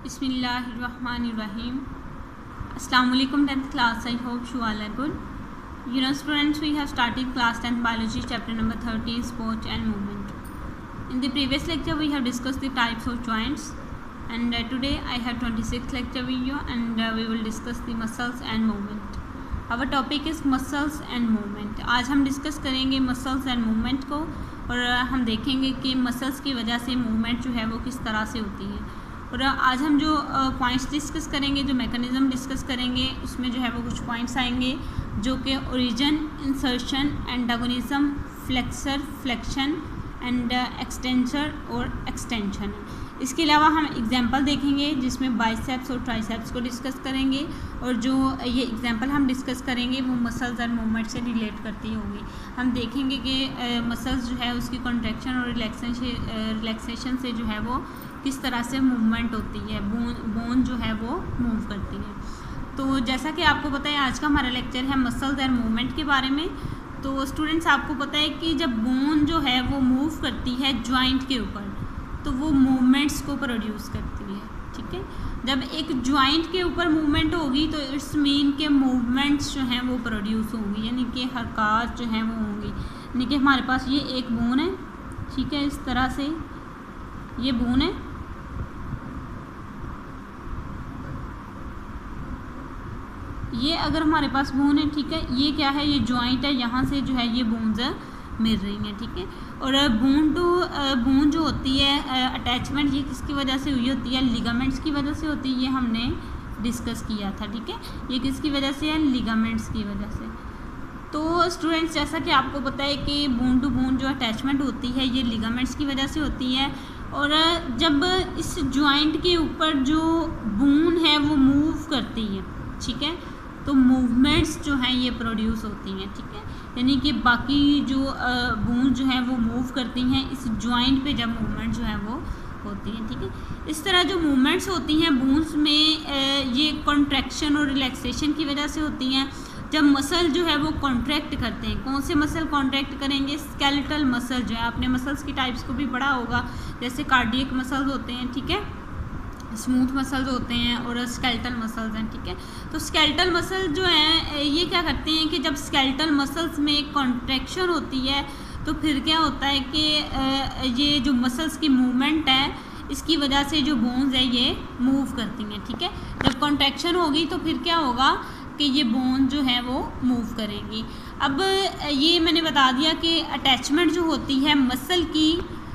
Bismillahirrahmanirrahim. Assalamualaikum 10th class. I hope you all are good. Students, we have started class 10th biology chapter number 13 sport and movement. In the previous lecture we have discussed the types of joints, and today I have 26th lecture video, and we will discuss the muscles and movement. Our topic is muscles and movement. आज हम discuss करेंगे muscles and movement को, और हम देखेंगे कि muscles की वजह से movement जो है वो किस तरह से होती है। और आज हम जो पॉइंट्स डिस्कस करेंगे, जो मैकेनिज़्म डिस्कस करेंगे, उसमें जो है वो कुछ पॉइंट्स आएंगे जो कि origin, insertion, antagonism, flexor, flexion and extensor और एक्सटेंशन है। इसके अलावा हम एग्जांपल देखेंगे जिसमें बाइसेप्स और ट्राइसेप्स को डिस्कस करेंगे, और जो ये एग्जांपल हम डिस्कस करेंगे वो मसल्स और मूवमेंट से रिलेट करती होगी। हम देखेंगे कि मसल्स जो है उसकी कॉन्ट्रैक्शन और रिलैक्सेशन से जो है वो किस तरह से मूवमेंट होती है, बोन जो है वो मूव करती है। तो जैसा कि आपको पता है आज का हमारा लेक्चर है मसल्स और मूवमेंट के बारे में। तो स्टूडेंट्स, आपको पता है कि जब बोन जो है वो मूव करती है जॉइंट के ऊपर तो वो मूवमेंट्स को प्रोड्यूस करती है। ठीक है, जब एक जॉइंट के ऊपर मूवमेंट होगी तो इट्स मीन के मूवमेंट्स जो हैं वो प्रोड्यूस होंगी, यानी कि हरकत जो हैं वो होंगी। यानी कि हमारे पास ये एक बोन है, ठीक है, इस तरह से ये बोन है, ये अगर हमारे पास बोन है, ठीक है, ये क्या है, ये जॉइंट है, यहाँ से जो है ये बोन्स मिल रही हैं। ठीक है, और बोन टू बोन जो होती है अटैचमेंट, ये किसकी वजह से हुई होती है, लिगामेंट्स की वजह से होती है। ये हमने डिस्कस किया था। ठीक है, ये किसकी वजह से है, लिगामेंट्स की वजह से। तो स्टूडेंट्स, जैसा कि आपको पता है कि बोन टू बोन जो अटैचमेंट होती है ये लिगामेंट्स की वजह से होती है, और जब इस जॉइंट के ऊपर जो बोन है वो मूव करती है, ठीक है, तो मूवमेंट्स जो हैं ये प्रोड्यूस होती हैं। ठीक है, यानी कि बाकी जो बोन जो है वो मूव करती हैं इस जॉइंट पे जब मूवमेंट जो है वो होती हैं। ठीक है, इस तरह जो मूवमेंट्स होती हैं बोन्स में ये कॉन्ट्रैक्शन और रिलैक्सेशन की वजह से होती हैं। जब मसल जो है वो कॉन्ट्रैक्ट करते हैं, कौन से मसल कॉन्ट्रैक्ट करेंगे, स्केलेटल मसल जो है, आपने मसल्स की टाइप्स को भी पढ़ा होगा, जैसे कार्डियक मसल्स होते हैं, ठीक है, स्मूथ मसल्स होते हैं, और स्केलेटल मसल्स हैं। ठीक है, तो स्केलेटल मसल जो है ये क्या करते हैं कि जब स्केलेटल मसल्स में कॉन्ट्रैक्शन होती है तो फिर क्या होता है कि ये जो मसल्स की मूवमेंट है इसकी वजह से जो बोन्स है ये मूव करती हैं। ठीक है, जब कॉन्ट्रैक्शन होगी तो फिर क्या होगा कि ये बोन जो है वो मूव करेंगी। अब ये मैंने बता दिया कि अटैचमेंट जो होती है मसल की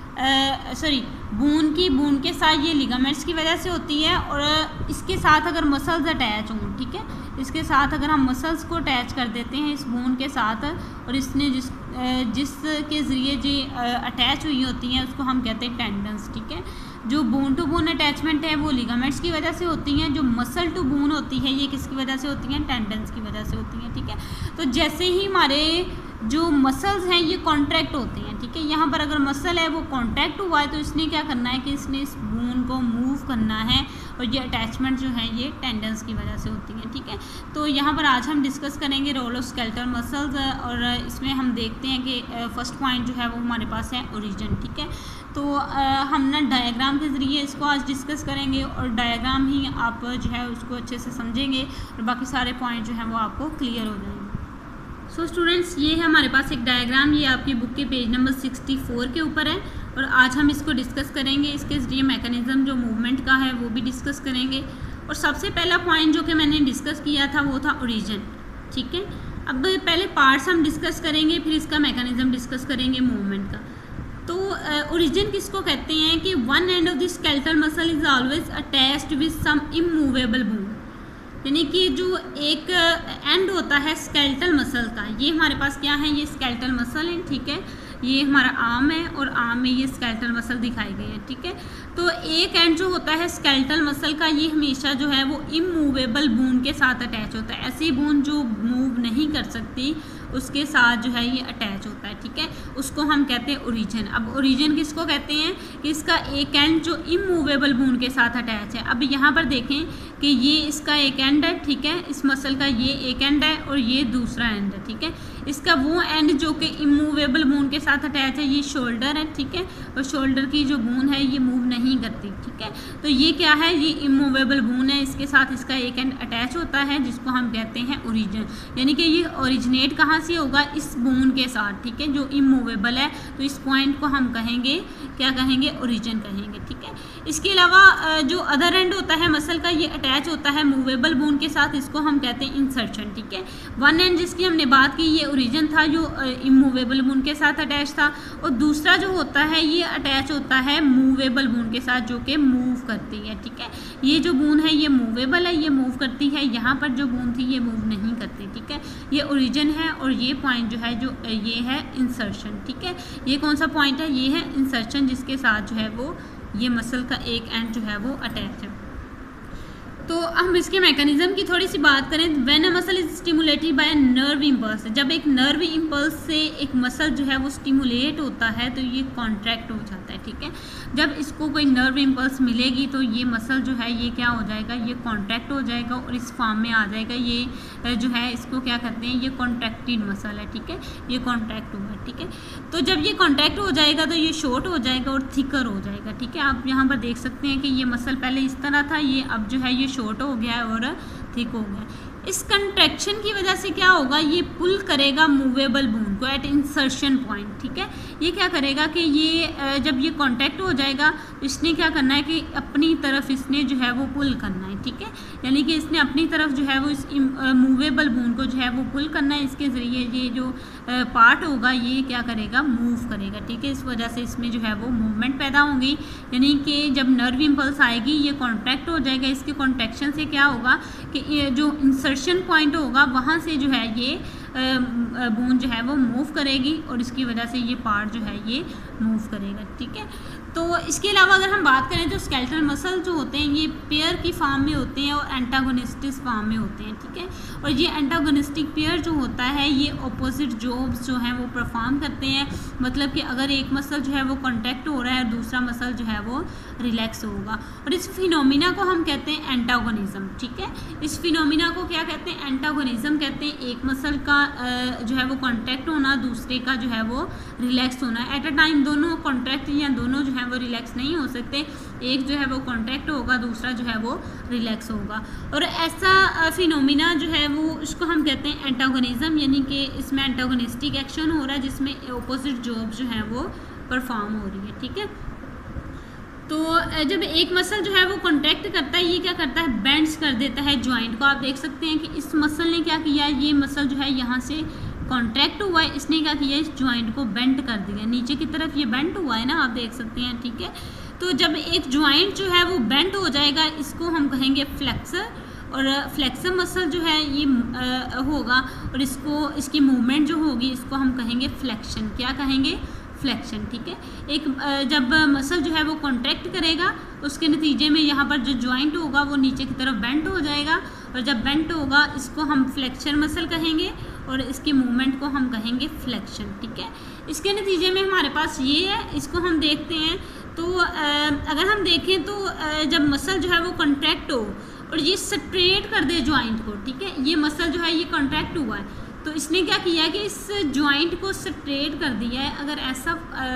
बोन के साथ ये लिगामेंट्स की वजह से होती है, और इसके साथ अगर मसल्स अटैच हों, ठीक है, इसके साथ अगर हम मसल्स को अटैच कर देते हैं इस बोन के साथ, और इसने जिसके ज़रिए जो अटैच हुई होती हैं उसको हम कहते हैं टेंडन्स। ठीक है, जो बोन टू बोन अटैचमेंट है वो लिगामेंट्स की वजह से होती हैं, जो मसल टू बोन होती है ये किसकी वजह से होती हैं, टेंडन्स की वजह से होती हैं। ठीक है, तो जैसे ही हमारे जो मसल्स हैं ये कॉन्ट्रैक्ट होती हैं, ठीक है, यहाँ पर अगर मसल है वो कॉन्ट्रैक्ट हुआ है तो इसने क्या करना है कि इसने इस बोन को मूव करना है, और ये अटैचमेंट जो है ये टेंडन्स की वजह से होती हैं। ठीक है, तो यहाँ पर आज हम डिस्कस करेंगे रोल ऑफ स्केलेटल मसल्स, और इसमें हम देखते हैं कि फर्स्ट पॉइंट जो है वो हमारे पास है ओरिजिन। ठीक है, तो हम ना डायग्राम के ज़रिए इसको आज डिस्कस करेंगे, और डायग्राम ही आप जो है उसको अच्छे से समझेंगे और बाकी सारे पॉइंट जो हैं वो आपको क्लियर हो जाएंगे। सो स्टूडेंट्स, ये है हमारे पास एक डायग्राम, ये आपकी बुक के पेज नंबर 64 के ऊपर है, और आज हम इसको डिस्कस करेंगे। इसके ज़रिए मैकेनिज़्म जो मूवमेंट का है वो भी डिस्कस करेंगे। और सबसे पहला पॉइंट जो कि मैंने डिस्कस किया था वो था ओरिजिन। ठीक है, अब पहले पार्ट्स हम डिस्कस करेंगे, फिर इसका मैकेनिज़्म डिस्कस करेंगे मूवमेंट का। तो ओरिजिन किसको कहते हैं कि one end of the skeletal muscle is always attached with some immovable bone, यानी कि जो एक एंड होता है स्केलेटल मसल का, ये हमारे पास क्या है, ये स्केलेटल मसल है। ठीक है, ये हमारा आर्म है और आर्म में ये स्केलेटल मसल दिखाई गई है। ठीक है, तो एक एंड जो होता है स्केलेटल मसल का ये हमेशा जो है वो इमूवेबल बोन के साथ अटैच होता है। ऐसी बोन जो मूव नहीं कर सकती उसके साथ जो है ये अटैच होता है। ठीक है, उसको हम कहते हैं ओरिजिन। अब ओरिजिन किसको कहते हैं कि इसका एक एंड जो इमूवेबल बोन के साथ अटैच है। अब यहाँ पर देखें कि ये इसका एक एंड है, ठीक है, इस मसल का ये एक एंड है और ये दूसरा एंड है। ठीक है, इसका वो एंड जो कि इमूवेबल बोन के साथ अटैच है ये शोल्डर है, ठीक है, और शोल्डर की जो बोन है ये मूव नहीं करती, ठीक है। तो ये क्या है, ये इमूवेबल बोन है, इसके साथ इसका एक एंड अटैच होता है जिसको हम कहते हैं ओरिजिन, यानी कि ये ओरिजिनेट कहाँ से होगा, इस बोन के साथ, ठीक है, जो इमूवेबल है। तो इस पॉइंट को हम कहेंगे, क्या कहेंगे, ओरिजिन कहेंगे, ठीक है। इसके अलावा जो अदर एंड होता है मसल का, ये अटैच होता है मूवेबल बोन के साथ, इसको हम कहते हैं इंसर्शन, ठीक है। वन एंड जिसकी हमने बात की ये ओरिजिन था जो इमूवेबल बोन के साथ अटैच था, और दूसरा जो होता है ये अटैच होता है मूवेबल बोन के साथ जो कि मूव करती है, ठीक है। ये जो बोन है ये मूवेबल है, ये मूव करती है, यहाँ पर जो बोन थी ये मूव नहीं करती, ठीक है। ये ओरिजिन है और ये पॉइंट जो है जो ये है इंसर्शन, ठीक है। ये कौन सा पॉइंट है, ये है इंसर्शन, जिसके साथ जो है वो ये मसल का एक एंड जो है वो अटैच है। तो हम इसके मैकेनिज्म की थोड़ी सी बात करें। When a muscle is stimulated by nerve impulse, जब एक नर्व इम्पल्स से एक मसल जो है वो स्टिमुलेट होता है तो ये कॉन्ट्रैक्ट हो जाता है, ठीक है। जब इसको कोई नर्व इम्पल्स मिलेगी तो ये मसल जो है ये क्या हो जाएगा, ये कॉन्ट्रैक्ट हो जाएगा और इस फॉर्म में आ जाएगा। ये जो है इसको क्या कहते हैं, ये कॉन्ट्रैक्टेड मसल है, ठीक है, ये कॉन्ट्रैक्ट हुआ है, ठीक है। तो जब ये कॉन्ट्रैक्ट हो जाएगा तो ये शॉर्ट हो जाएगा और थिकर हो जाएगा, ठीक है। आप यहाँ पर देख सकते हैं कि ये मसल पहले इस तरह था, ये अब जो है ये शॉर्ट हो गया है और थिक हो गया। इस कंट्रैक्शन की वजह से क्या होगा, ये पुल करेगा मूवेबल बोन को एट इंसर्शन पॉइंट, ठीक है। ये क्या करेगा कि ये जब ये कांटेक्ट हो जाएगा तो इसने क्या करना है कि अपनी तरफ इसने जो है वो पुल करना है, ठीक है। यानी कि इसने अपनी तरफ जो है वो इस मूवेबल बोन को जो है वो पुल करना है, इसके ज़रिए ये जो पार्ट होगा ये क्या करेगा, मूव करेगा, ठीक है। इस वजह से इसमें जो है वो मूवमेंट पैदा होगी, यानी कि जब नर्व इम्पल्स आएगी ये कॉन्ट्रैक्ट हो जाएगा। इसके कॉन्ट्रैक्शन से क्या होगा कि ये जो इंसर्शन पॉइंट होगा वहाँ से जो है ये बोन जो है वो मूव करेगी और इसकी वजह से ये पार्ट जो है ये मूव करेगा, ठीक है। तो इसके अलावा अगर हम बात करें तो स्केलेटल मसल जो होते हैं ये पेयर की फॉर्म में होते हैं और एंटागोनिस्टिक फॉर्म में होते हैं, ठीक है। और ये एंटागोनिस्टिक पेयर जो होता है ये ऑपोजिट जॉब्स जो हैं वो परफॉर्म करते हैं। मतलब कि अगर एक मसल जो है वो कॉन्ट्रैक्ट हो रहा है और दूसरा मसल जो है वो रिलैक्स होगा, और इस फिनोमिना को हम कहते हैं एंटागोनिज्म, ठीक है। इस फिनोमिना को क्या कहते हैं, एंटागोनिज्म कहते हैं। एक मसल का जो है वो कॉन्ट्रैक्ट होना, दूसरे का जो है वो रिलैक्स होना। एट अ टाइम दोनों कॉन्ट्रैक्ट या दोनों जो है वो रिलैक्स नहीं हो सकते, एक जो है वो कॉन्ट्रैक्ट होगा, दूसरा जो है वो रिलैक्स होगा। और ऐसा फिनोमिना जो है वो इसको हम कहते हैं एंटागोनिज्म, यानी कि इसमें एंटागोनिस्टिक एक्शन हो रहा है जिसमें अपोजिट जॉब जो है वो परफॉर्म हो रही है, ठीक है। तो जब एक मसल जो है वो कॉन्ट्रैक्ट करता है ये क्या करता है, बेंड्स कर देता है जॉइंट को। आप देख सकते हैं कि इस मसल ने क्या किया, ये मसल जो है यहाँ से कॉन्ट्रैक्ट हुआ है, इसने क्या किया, इस जॉइंट को बेंड कर दिया, नीचे की तरफ ये बेंड हुआ है ना, आप देख सकते हैं, ठीक है। तो जब एक जॉइंट जो है वो बेंड हो जाएगा इसको हम कहेंगे फ्लेक्सर, और फ्लेक्सर मसल जो है ये होगा और इसको इसकी मूवमेंट जो होगी इसको हम कहेंगे फ्लेक्शन। क्या कहेंगे, फ्लेक्शन, ठीक है। एक जब मसल जो है वो कॉन्ट्रैक्ट करेगा उसके नतीजे में यहाँ पर जो जॉइंट होगा वो नीचे की तरफ बेंड हो जाएगा, और जब बेंड होगा इसको हम फ्लेक्शन मसल कहेंगे और इसकी मूवमेंट को हम कहेंगे फ्लेक्शन, ठीक है। इसके नतीजे में हमारे पास ये है, इसको हम देखते हैं। तो अगर हम देखें तो जब मसल जो है वो कॉन्ट्रैक्ट हो और ये स्ट्रेट कर दे जॉइंट को, ठीक है, ये मसल जो है ये कॉन्ट्रैक्ट हुआ है तो इसने क्या किया कि इस जॉइंट को स्ट्रेट कर दिया है। अगर ऐसा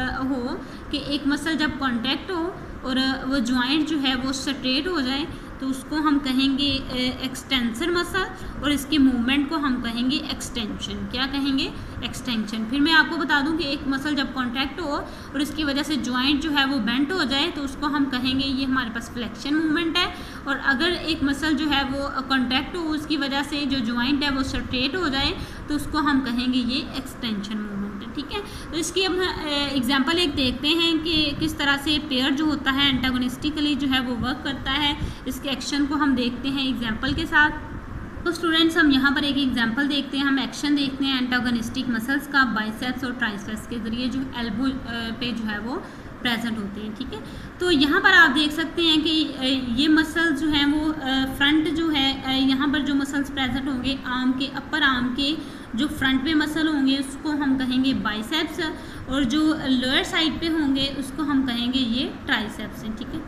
हो कि एक मसल जब कॉन्ट्रैक्ट हो और वो जॉइंट जो है वो स्ट्रेट हो जाए तो उसको हम कहेंगे एक्सटेंसर मसल, और इसके मूवमेंट को हम कहेंगे एक्सटेंशन। क्या कहेंगे, एक्सटेंशन। फिर मैं आपको बता दूं कि एक मसल जब कॉन्ट्रैक्ट हो और इसकी वजह से जॉइंट जो है वो बेंट हो जाए तो उसको हम कहेंगे ये हमारे पास फ्लेक्शन मूवमेंट है, और अगर एक मसल जो है वो कॉन्ट्रैक्ट हो उसकी वजह से जो जॉइंट है वो स्ट्रेट हो जाए तो उसको हम कहेंगे ये एक्सटेंशन मूवमेंट है, ठीक है। तो इसकी हम एग्जांपल एक देखते हैं कि किस तरह से पेयर जो होता है एंटागोनिस्टिकली जो है वो वर्क करता है। इसके एक्शन को हम देखते हैं एग्जांपल के साथ। तो स्टूडेंट्स हम यहाँ पर एक एग्जांपल देखते हैं, हम एक्शन देखते हैं एंटागोनिस्टिक मसल्स का बाइसेप्स और ट्राइसेप्स के ज़रिए जो एल्बो पे जो है वो प्रेजेंट होते हैं, ठीक है। तो यहाँ पर आप देख सकते हैं कि ये मसल्स जो हैं वो फ्रंट जो है यहाँ पर जो मसल्स प्रेजेंट होंगे आर्म के, अपर आर्म के जो फ्रंट पे मसल होंगे उसको हम कहेंगे बाइसेप्स, और जो लोअर साइड पे होंगे उसको हम कहेंगे ये ट्राइसेप्स हैं, ठीक है,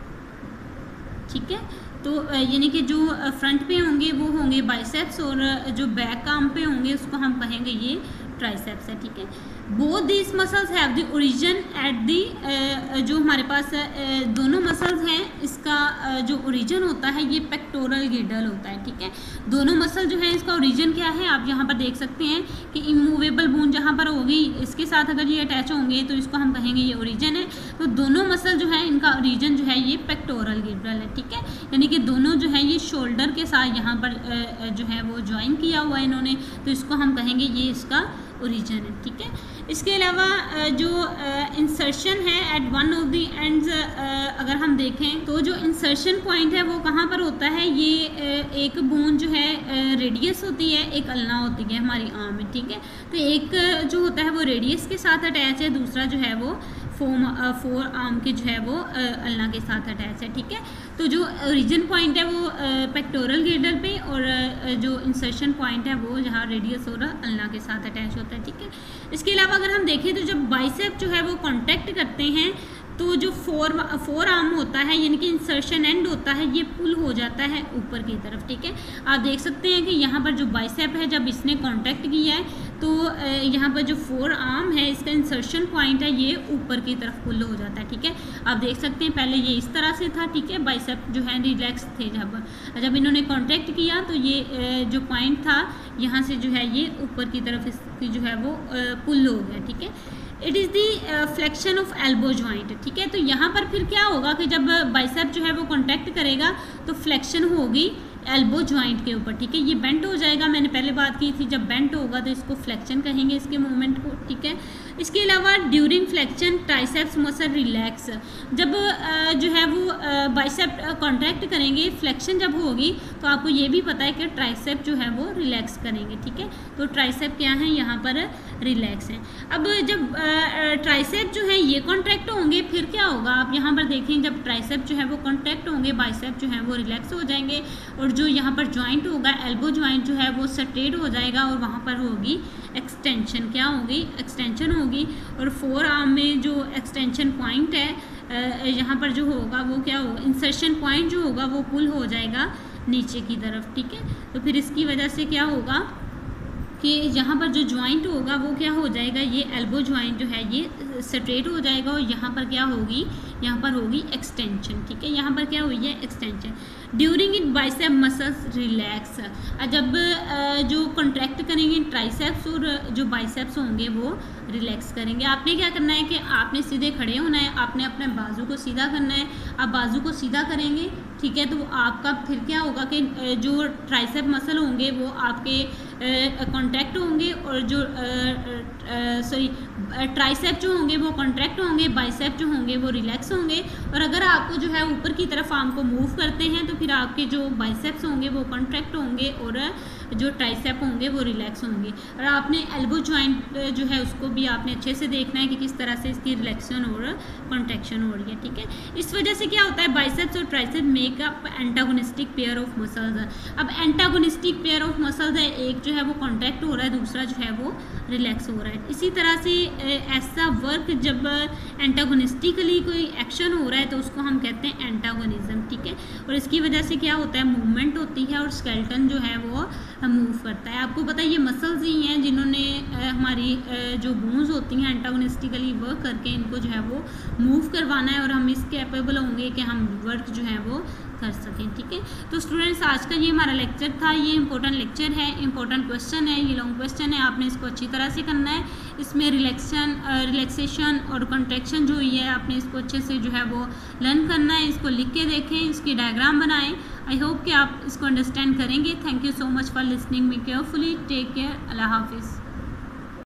ठीक है। तो यानी कि जो फ्रंट पे होंगे वो होंगे बाइसेप्स और जो बैक आर्म पे होंगे उसको हम कहेंगे ये ट्राइसेप्स है, ठीक है। Both these muscles have the origin at the, जो हमारे पास दोनों मसल्स हैं, इसका जो ओरिजिन होता है ये पेक्टोरल गिर्डल होता है, ठीक है। दोनों मसल जो है इसका ओरिजिन क्या है आप यहाँ पर देख सकते हैं कि इमूवेबल बोन जहाँ पर होगी इसके साथ अगर ये अटैच होंगे तो इसको हम कहेंगे ये ओरिजिन है। तो दोनों मसल जो है इनका ओरिजिन जो है ये पेक्टोरल गिर्डल है, ठीक है। यानी कि दोनों जो है ये शोल्डर के साथ यहाँ पर जो है वो ज्वाइन किया हुआ है इन्होंने, तो इसको हम कहेंगे ये इसका ओरिजिन है, ठीक है। इसके अलावा जो इंसर्शन है at one of the ends, अगर हम देखें तो जो इंसर्शन पॉइंट है वो कहाँ पर होता है, ये एक बोन जो है रेडियस होती है, एक अल्ना होती है हमारी आर्म में, ठीक है। तो एक जो होता है वो रेडियस के साथ अटैच है, दूसरा जो है वो फोर आर्म के जो है वो अल्ना के साथ अटैच है, ठीक है। तो जो ओरिजिन पॉइंट है वो पेक्टोरल गिर्डल पे, और जो इंसर्शन पॉइंट है वो जहाँ रेडियस और अल्ना के साथ अटैच होता है, ठीक है। इसके अलावा अगर हम देखें तो जब बाइसेप जो है वो कॉन्टैक्ट करते हैं तो जो फोर आर्म होता है यानी कि इंसर्शन एंड होता है ये पुल हो जाता है ऊपर की तरफ, ठीक है। आप देख सकते हैं कि यहाँ पर जो बाइसेप है जब इसने कांटेक्ट किया है तो यहाँ पर जो फोर आर्म है इसका इंसर्शन पॉइंट है ये ऊपर की तरफ पुल हो जाता है, ठीक है। आप देख सकते हैं पहले ये इस तरह से था, ठीक है, बाइसेप जो है रिलैक्स थे, जब इन्होंने कांटेक्ट किया तो ये जो पॉइंट था यहाँ से जो है ये ऊपर की तरफ इसकी जो है वो पुल हो गया, ठीक है। It is the flexion of elbow joint, ठीक है। तो यहाँ पर फिर क्या होगा कि जब बाइसेप जो है वो कॉन्टैक्ट करेगा तो फ्लेक्शन होगी एल्बो जॉइंट के ऊपर, ठीक है। ये बेंट हो जाएगा, मैंने पहले बात की थी, जब बेंट होगा तो इसको फ्लेक्शन कहेंगे इसके मूवमेंट को, ठीक है। इसके अलावा during flexion triceps muscle relax, जब जो है वो बाइसेप कॉन्ट्रैक्ट करेंगे, फ्लेक्शन जब होगी तो आपको ये भी पता है कि ट्राइसेप जो है वो रिलैक्स करेंगे, ठीक है। तो ट्राइसेप क्या है यहाँ पर रिलैक्स है। अब जब ट्राइसेप जो है ये कॉन्ट्रैक्ट होंगे फिर क्या होगा आप यहाँ पर देखें, जब ट्राइसेप जो है वो कॉन्ट्रैक्ट होंगे बाइसेप जो है वो रिलैक्स हो जाएंगे, और जो यहाँ पर जॉइंट होगा एल्बो जॉइंट जो है वो स्ट्रेट हो जाएगा और वहाँ पर होगी एक्सटेंशन, क्या होगी एक्सटेंशन होगी। और फोर आर्म में जो एक्सटेंशन पॉइंट है यहाँ पर जो होगा वो क्या होगा, इंसर्शन पॉइंट जो होगा वो पुल हो जाएगा नीचे की तरफ, ठीक है। तो फिर इसकी वजह से क्या होगा कि यहाँ पर जो ज्वाइंट होगा वो क्या हो जाएगा, ये एल्बो ज्वाइंट जो है ये स्ट्रेट हो जाएगा और यहाँ पर क्या होगी, यहाँ पर होगी एक्सटेंशन, ठीक है। यहाँ पर क्या हुई है extension. During it bicep muscles relax, जब जो कॉन्ट्रैक्ट करेंगे ट्राइसेप्स और जो बाइसेप्स होंगे वो रिलैक्स करेंगे। आपने क्या करना है कि आपने सीधे खड़े होना है, आपने अपने बाजू को सीधा करना है। आप बाजू को सीधा करेंगे, ठीक है, तो आपका फिर क्या होगा कि जो ट्राइसेप मसल होंगे वो आपके कॉन्ट्रैक्ट होंगे और जो ट्राइसेप जो होंगे वो कॉन्ट्रैक्ट होंगे, बाइसेप जो होंगे वो रिलैक्स होंगे। और अगर आपको जो है ऊपर की तरफ आर्म को मूव करते हैं तो फिर आपके जो बाइसेप्स होंगे वो कॉन्ट्रैक्ट होंगे और जो ट्राइसेप होंगे वो रिलैक्स होंगे। और आपने एल्बो जॉइंट जो है उसको भी आपने अच्छे से देखना है कि किस तरह से इसकी रिलैक्शन और कॉन्ट्रैक्शन हो रही है, ठीक है। इस वजह से क्या होता है बाइसेप्स और tricep make up antagonistic pair of muscles. अब एंटागोनिस्टिक पेयर ऑफ मसल्स है, एक जो है वो कॉन्ट्रैक्ट हो रहा है, दूसरा जो है वो रिलैक्स हो रहा है। इसी तरह से ऐसा वर्क जब एंटागोनिस्टिकली कोई एक्शन हो रहा है तो उसको हम कहते हैं एंटागोनिज्म, ठीक है। और इसकी वजह से क्या होता है मूवमेंट होती है और स्केलेटन जो है वो मूव करता है। आपको पता है ये मसल्स ही हैं जिन्होंने हमारी जो बोन्स होती हैं एंटागोनिस्टिकली वर्क करके इनको जो है वो मूव करवाना है और हम इस कैपेबल होंगे कि हम वर्क जो है वो कर सकें, ठीक है। तो स्टूडेंट्स आज का ये हमारा लेक्चर था, ये इंपॉर्टेंट लेक्चर है, इंपॉर्टेंट क्वेश्चन है, ये लॉन्ग क्वेश्चन है, आपने इसको अच्छी तरह से करना है। इसमें रिलैक्सेशन और कॉन्ट्रैक्शन जो हुई है आपने इसको अच्छे से जो है वो लर्न करना है, इसको लिख के देखें, इसकी डायग्राम बनाएं। आई होप कि आप इसको अंडरस्टैंड करेंगे। Thank you so much for listening me carefully. Take care. अल्लाह हाफिज़।